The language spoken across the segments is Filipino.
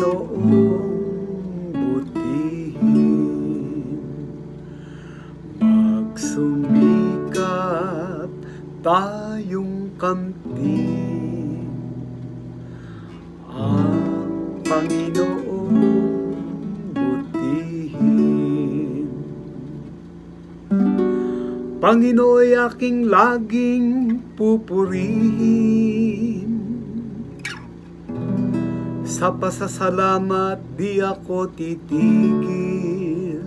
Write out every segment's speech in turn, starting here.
Panginoong butihin. Magsumikap tayong kamtin ang Panginoong butihin. Panginooy aking laging pupurihin. Sa pasasalamat di ako titigil.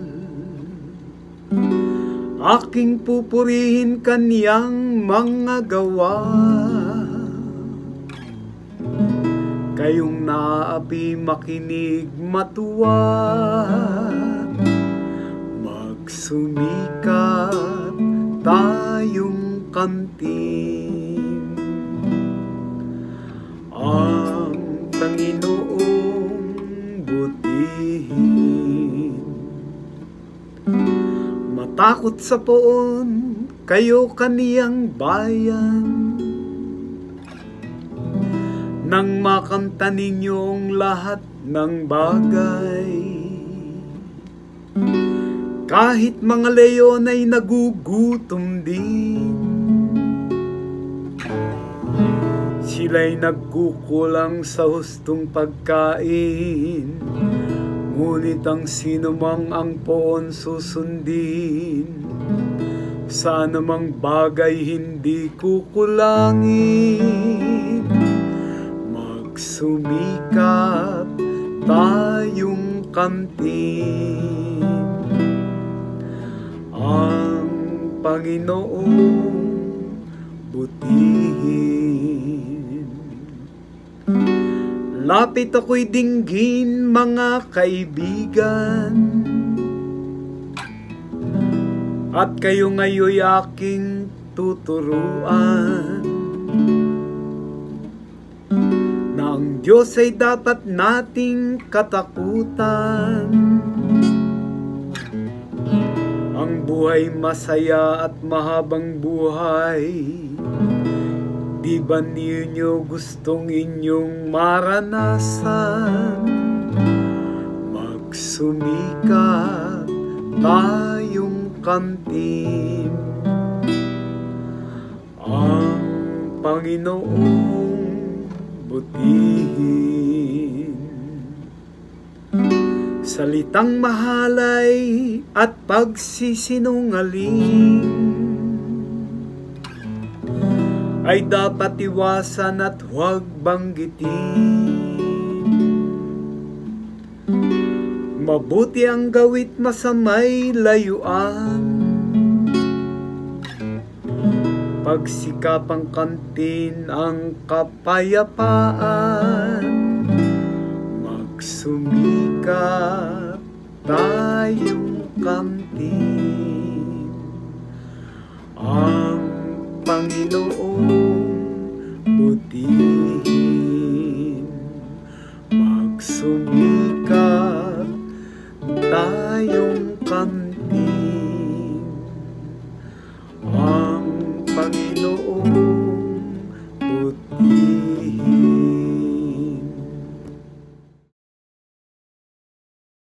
Aking pupurihin kaniyang mga gawa. Kayong naapi makinig matuwa. Magsumikap tayong kamtin ang Panginoong butihin. Matakot sa poon kayo kaniyang bayan, nang makamta ninyong lahat ng bagay. Kahit mga leon ay nagugutom din, sila'y nagkukulang sa hustong pagkain. Ngunit ang sinumang ang poon susundin, sa anumang bagay hindi kukulangin. Magsumikap tayong kamtin ang Panginoong butihin. Lapit ako'y dinggin, mga kaibigan, at kayo ngayon'y aking tuturuan na ang Diyos ay dapat nating katakutan. Ang buhay masaya at mahabang buhay, di ba ninyo gustong inyong maranasan? Magsumikap tayong kamtin ang Panginoong butihin. Salitang mahalay at pagsisinungaling ay dapat iwasan at huwag banggitin. Mabuti ang gawit, masamay layuan. Pagsikapang kamtin ang kapayapaan. Magsumikap tayong kamtin ang Panginoong butihin. Magsumikap tayong kamtin ang Panginoong butihin.